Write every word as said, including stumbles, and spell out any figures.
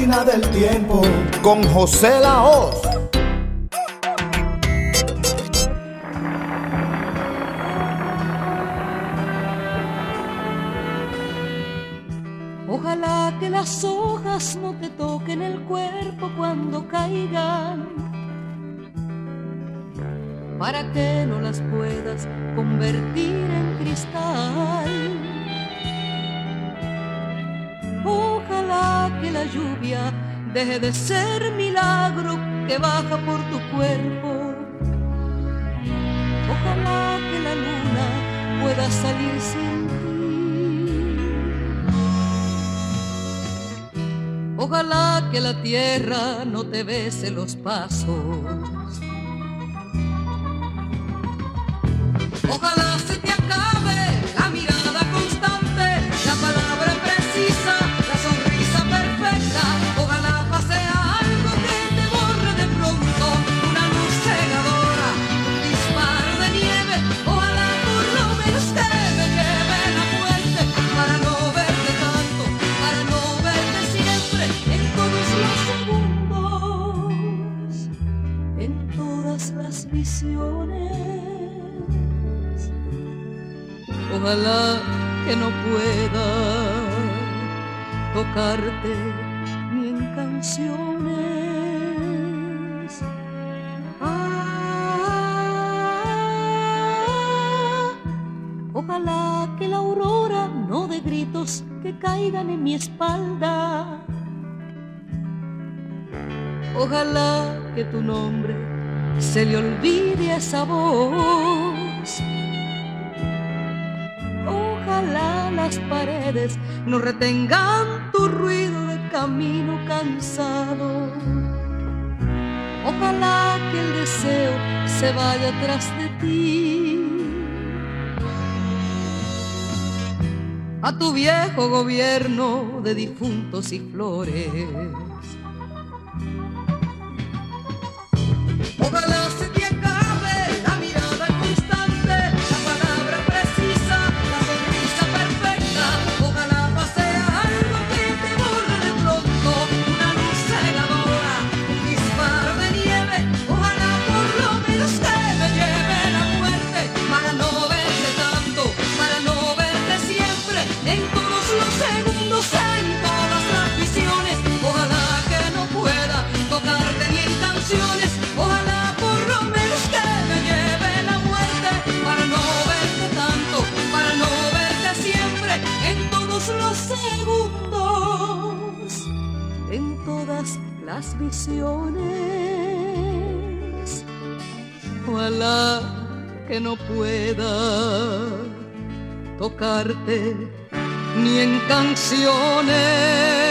máquina del tiempo con José Lahoz. Ojalá que las hojas no te toquen el cuerpo cuando caigan, para que no las puedas convertir en cristal. Ojalá que la lluvia deje de ser milagro que baja por tu cuerpo. Ojalá que la luna pueda salir sin ti. Ojalá que la tierra no te bese los pasos. Ojalá se te acabe la mirada constante, la palabra precisa, la sonrisa perfecta. Ojalá pase algo que te borre de pronto, una luz cegadora, un disparo de nieve. Ojalá por lo menos que me lleve la muerte, para no verte tanto, para no verte siempre, en todos los segundos, en todas las visiones. Ojalá que no pueda tocarte ni en canciones. Ah, ojalá que la aurora no dé gritos que caigan en mi espalda. Ojalá que tu nombre se le olvide a esa voz. Ojalá las paredes no retengan tu ruido de camino cansado. Ojalá que el deseo se vaya tras de ti. A tu viejo gobierno de difuntos y flores. Ojalá se te acabe la mirada constante, la palabra precisa, la sonrisa perfecta. Ojalá pase algo que te borre de pronto, una luz cegadora, un disparo de nieve. Ojalá por lo menos que me lleve la muerte, para no verte tanto, para no verte siempre, en todos los segundos, en todas las visiones. Ojalá que no pueda tocarte ni en canciones. Ojalá por lo menos que me lleve la muerte, para no verte tanto, para no verte siempre, en todos los segundos, en todas las visiones. Ojalá que no pueda tocarte ni en canciones.